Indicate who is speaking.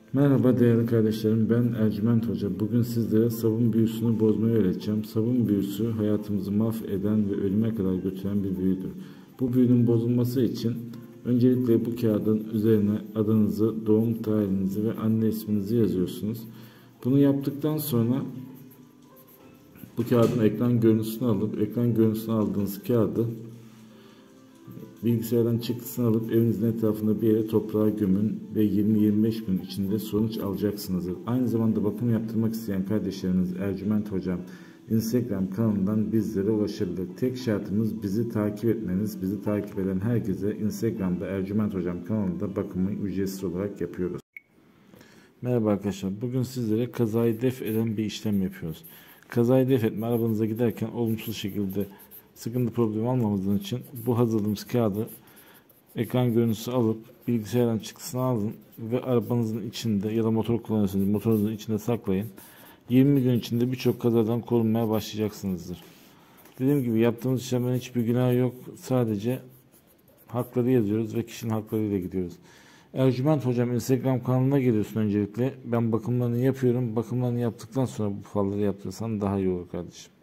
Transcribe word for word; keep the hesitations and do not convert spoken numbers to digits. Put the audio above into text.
Speaker 1: Merhaba değerli kardeşlerim, ben Ercüment Hoca. Bugün sizlere sabun büyüsünü bozmayı öğreteceğim. Sabun büyüsü hayatımızı mahveden ve ölüme kadar götüren bir büyüdür. Bu büyünün bozulması için öncelikle bu kağıdın üzerine adınızı, doğum tarihinizi ve anne isminizi yazıyorsunuz. Bunu yaptıktan sonra bu kağıdın ekran görüntüsünü alıp ekran görüntüsünü aldığınız kağıdı bilgisayardan çıktısını alıp evinizin etrafında bir yere toprağa gömün ve yirmi yirmi beş gün içinde sonuç alacaksınızdır. Aynı zamanda bakım yaptırmak isteyen kardeşleriniz Ercüment Hocam Instagram kanalından bizlere ulaşabilir. Tek şartımız bizi takip etmeniz. Bizi takip eden herkese Instagram'da Ercüment Hocam kanalında bakımı ücretsiz olarak yapıyoruz. Merhaba arkadaşlar. Bugün sizlere kazayı def eden bir işlem yapıyoruz. Kazayı def etme, arabanıza giderken olumsuz şekilde sıkıntı problemi almamızın için bu hazırladığımız kağıdı ekran görüntüsü alıp bilgisayardan çıktısını alın ve arabanızın içinde ya da motor kullanıyorsanız motorunuzun içinde saklayın. yirmi gün içinde birçok kazadan korunmaya başlayacaksınızdır. Dediğim gibi yaptığımız işlemlerin hiçbir günahı yok. Sadece hakları yazıyoruz ve kişinin haklarıyla gidiyoruz. Ercüment Hocam Instagram kanalına geliyorsun öncelikle. Ben bakımlarını yapıyorum. Bakımlarını yaptıktan sonra bu falları yaptırsan daha iyi olur kardeşim.